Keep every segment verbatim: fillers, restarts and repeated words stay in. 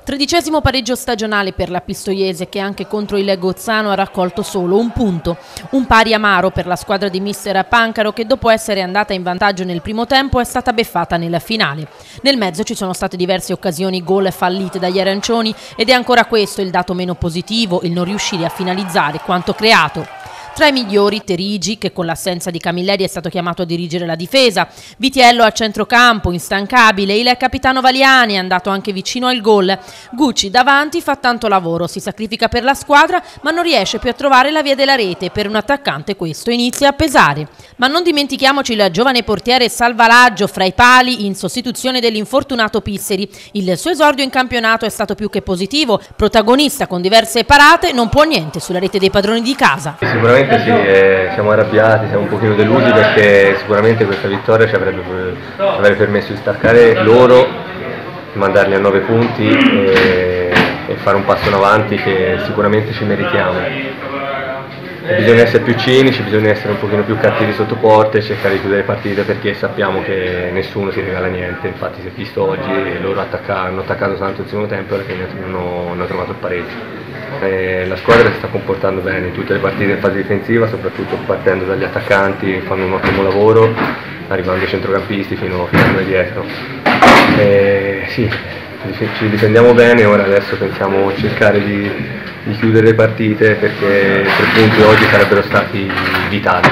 Tredicesimo pareggio stagionale per la Pistoiese, che anche contro il Gozzano ha raccolto solo un punto. Un pari amaro per la squadra di mister Pancaro, che dopo essere andata in vantaggio nel primo tempo è stata beffata nella finale. Nel mezzo ci sono state diverse occasioni gol fallite dagli arancioni ed è ancora questo il dato meno positivo, il non riuscire a finalizzare quanto creato. Tra i migliori Terigi, che con l'assenza di Camilleri è stato chiamato a dirigere la difesa, Vitiello a centrocampo, instancabile, il capitano Valiani è andato anche vicino al gol. Gucci davanti fa tanto lavoro, si sacrifica per la squadra ma non riesce più a trovare la via della rete, per un attaccante questo inizia a pesare. Ma non dimentichiamoci il giovane portiere Salvalaggio fra i pali in sostituzione dell'infortunato Pisseri. Il suo esordio in campionato è stato più che positivo, protagonista con diverse parate, non può niente sulla rete dei padroni di casa. Sicuramente sì, eh, siamo arrabbiati, siamo un pochino delusi perché sicuramente questa vittoria ci avrebbe, ci avrebbe permesso di staccare loro, di mandarli a nove punti e, e fare un passo in avanti che sicuramente ci meritiamo. E bisogna essere più cinici, bisogna essere un pochino più cattivi sotto porte e cercare di chiudere partite, perché sappiamo che nessuno si regala niente. Infatti si è visto oggi, loro hanno attaccato tanto il secondo tempo e alla fine hanno, hanno trovato il pareggio. E la squadra si sta comportando bene in tutte le partite in fase difensiva, soprattutto partendo dagli attaccanti, fanno un ottimo lavoro, arrivando ai centrocampisti fino, fino a noi dietro. E sì, ci difendiamo bene, ora adesso pensiamo a cercare di, di chiudere le partite, perché tre punti oggi sarebbero stati vitali.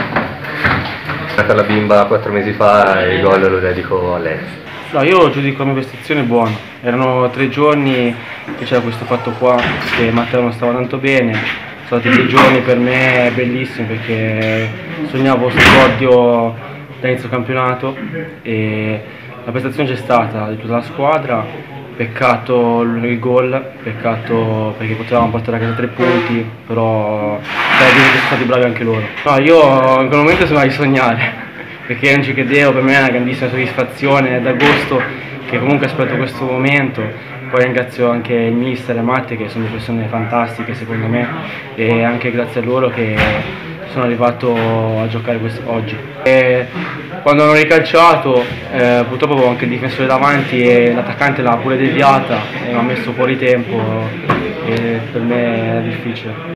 È nata la bimba quattro mesi fa e il gol lo dedico a lei. No, io giudico la mia prestazione buona, erano tre giorni che c'era questo fatto qua, che Matteo non stava tanto bene, sono stati tre giorni per me bellissimi perché sognavo questo podio da inizio campionato e la prestazione c'è stata di tutta la squadra, peccato il gol, peccato perché potevamo portare a casa tre punti, però devo dire che sono stati bravi anche loro. No, io in quel momento sembrava di sognare, perché non ci credevo, per me è una grandissima soddisfazione, è da agosto che comunque aspetto questo momento. Poi ringrazio anche il mister e Matte, che sono delle persone fantastiche secondo me, e anche grazie a loro che sono arrivato a giocare oggi. E quando hanno ricalciato eh, purtroppo avevo anche il difensore davanti e l'attaccante l'ha pure deviata e mi ha messo fuori tempo e per me era difficile.